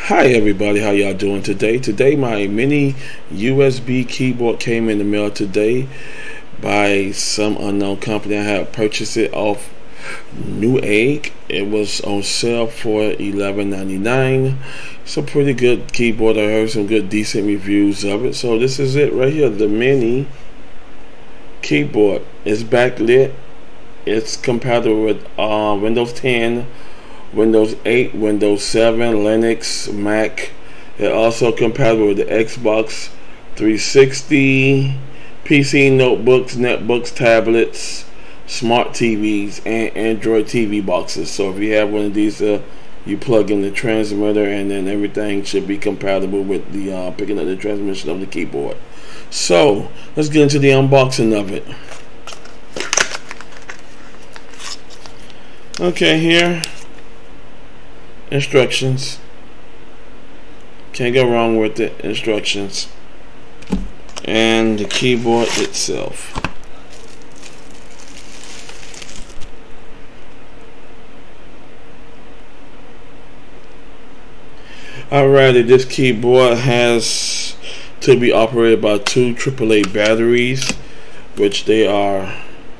Hi everybody, how y'all doing today? Today my mini USB keyboard came in the mail today by some unknown company. I had purchased it off Newegg. It was on sale for $11.99. It's a pretty good keyboard. I heard some good decent reviews of it. So this is it right here, the mini keyboard. It's backlit. It's compatible with Windows 10, Windows 8, Windows 7, Linux, Mac. It's also compatible with the Xbox 360, PC, notebooks, netbooks, tablets, smart TVs, and Android TV boxes. So if you have one of these, you plug in the transmitter, and then everything should be compatible with the picking up the transmission of the keyboard. So let's get into the unboxing of it. Okay, here. Instructions. Can't go wrong with it. Instructions. And the keyboard itself. Alrighty, this keyboard has to be operated by two AAA batteries, which they are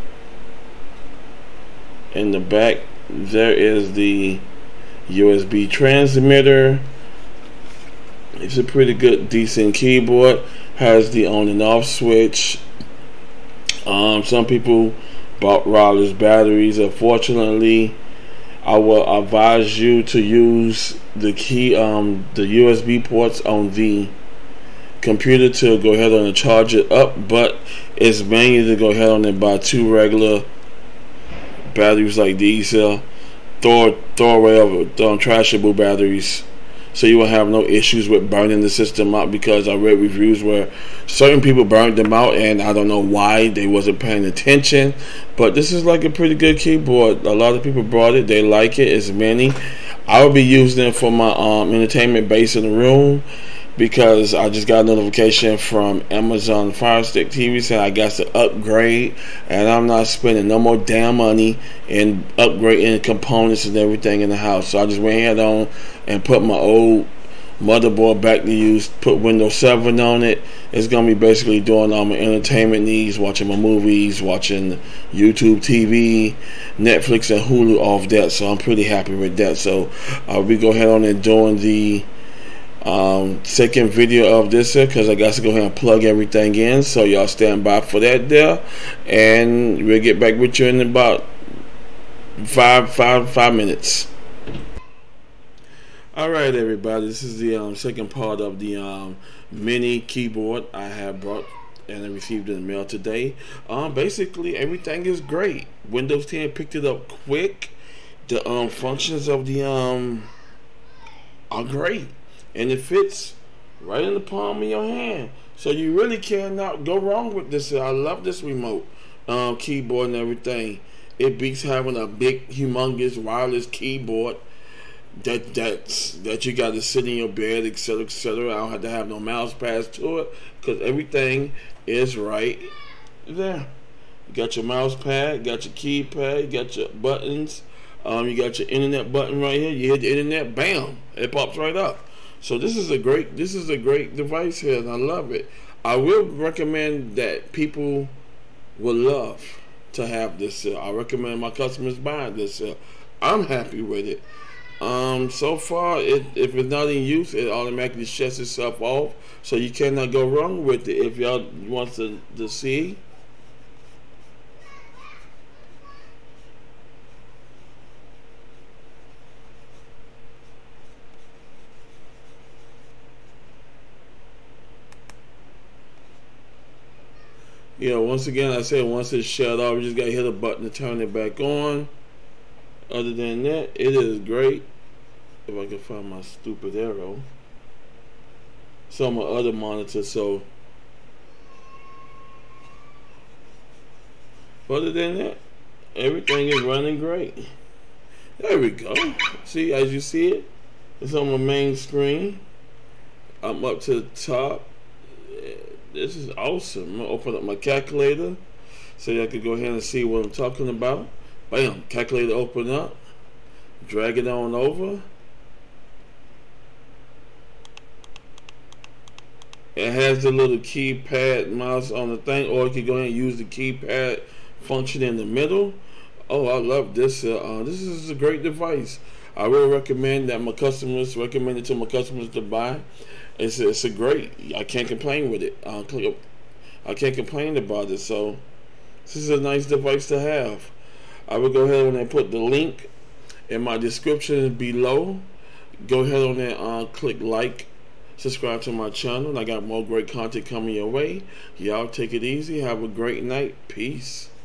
in the back. There is the USB transmitter. It's a pretty good, decent keyboard. Has the on and off switch. Some people bought wireless batteries. Unfortunately, I will advise you to use the USB ports on the computer to go ahead and charge it up. But it's manual to go ahead and buy two regular batteries like these. Throw away trashable batteries, so you will have no issues with burning the system out, because I read reviews where certain people burned them out, and I don't know why. They wasn't paying attention. But this is like a pretty good keyboard. A lot of people bought it. They like it. It's mini. I will be using it for my entertainment base in the room, because I just got a notification from Amazon Fire Stick TV saying I got to upgrade, and I'm not spending no more damn money in upgrading components and everything in the house. So I just went ahead on and put my old motherboard back to use, put Windows 7 on it. It's going to be basically doing all my entertainment needs, watching my movies, watching YouTube TV, Netflix and Hulu off that. So I'm pretty happy with that. So we go ahead on and doing the second video of this because I got to go ahead and plug everything in. So y'all stand by for that there, and we'll get back with you in about five minutes. Alright everybody, this is the second part of the mini keyboard I have brought and I received in the mail today. Basically everything is great. Windows 10 picked it up quick. The functions of the are great, and it fits right in the palm of your hand, so you really cannot go wrong with this. I love this remote keyboard and everything. It beats having a big humongous wireless keyboard that you got to sit in your bed, etc., etc. I don't have to have no mouse pads to it, because everything is right there. You got your mouse pad, got your keypad, you got your buttons, you got your internet button right here. You hit the internet, bam, it pops right up. So this is a great device here, and I love it. I will recommend that people would love to have this. I recommend my customers buying this. I'm happy with it. So far, if it's not in use, it automatically shuts itself off, so you cannot go wrong with it. If y'all want to see, once again, I said once it's shut off, you just gotta hit a button to turn it back on. Other than that, it is great. If I can find my stupid arrow. So my other monitor, so other than that, everything is running great. There we go. See, as you see it, it's on my main screen. I'm up to the top. This is awesome. I'm gonna open up my calculator so y'all can go ahead and see what I'm talking about. Bam, calculator open up, drag it on over, It has the little keypad mouse on the thing, or you can go ahead and use the keypad function in the middle. Oh, I love this. This is a great device. I really recommend that recommend it to my customers to buy. It's a great. I can't complain with it. I can't complain about it. So this is a nice device to have. I will go ahead and put the link in my description below. Go ahead on there and click like, subscribe to my channel, and I got more great content coming your way. Y'all take it easy. Have a great night. Peace.